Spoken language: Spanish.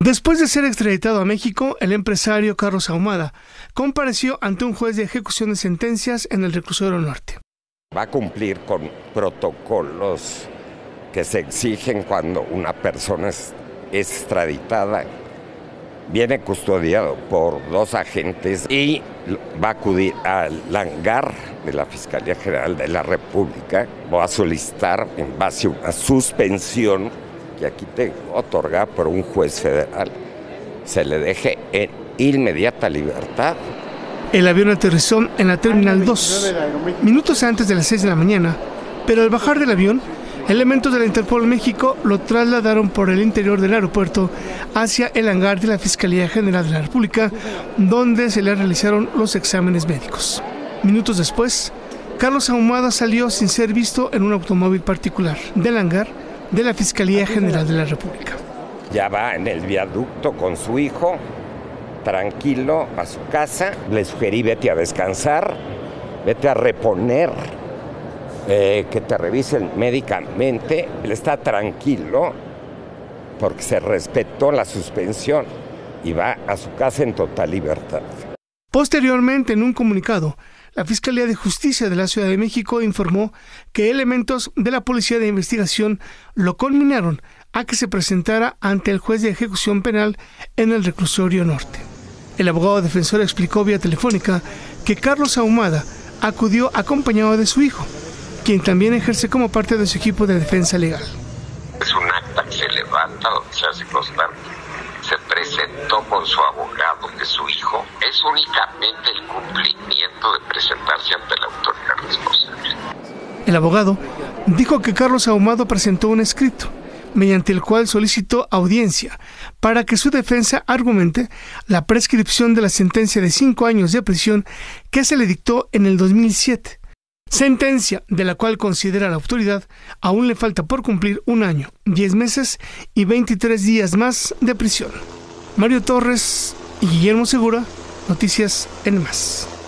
Después de ser extraditado a México, el empresario Carlos Ahumada compareció ante un juez de ejecución de sentencias en el Reclusorio Norte. Va a cumplir con protocolos que se exigen cuando una persona es extraditada. Viene custodiado por 2 agentes y va a acudir al hangar de la Fiscalía General de la República. Va a solicitar en base a una suspensión que aquí tengo otorgada por un juez federal. Se le deje en inmediata libertad. El avión aterrizó en la Terminal 2, minutos antes de las 6 de la mañana, pero al bajar del avión, elementos de la Interpol México lo trasladaron por el interior del aeropuerto hacia el hangar de la Fiscalía General de la República, donde se le realizaron los exámenes médicos. Minutos después, Carlos Ahumada salió sin ser visto en un automóvil particular del hangar de la Fiscalía General de la República. Ya va en el viaducto con su hijo, tranquilo, a su casa. Le sugerí, vete a descansar, vete a reponer, que te revisen médicamente. Él está tranquilo porque se respetó la suspensión y va a su casa en total libertad. Posteriormente, en un comunicado, la Fiscalía de Justicia de la Ciudad de México informó que elementos de la Policía de Investigación lo conminaron a que se presentara ante el juez de ejecución penal en el Reclusorio Norte. El abogado defensor explicó vía telefónica que Carlos Ahumada acudió acompañado de su hijo, quien también ejerce como parte de su equipo de defensa legal. Es un acta que se levanta donde se hace constante. Se presentó con su abogado, que su hijo, es únicamente el cumplimiento de presentarse ante la autoridad responsable. El abogado dijo que Carlos Ahumada presentó un escrito, mediante el cual solicitó audiencia para que su defensa argumente la prescripción de la sentencia de 5 años de prisión que se le dictó en el 2007. Sentencia de la cual considera la autoridad aún le falta por cumplir 1 año, 10 meses y 23 días más de prisión. Mario Torres y Guillermo Segura, Noticias N+.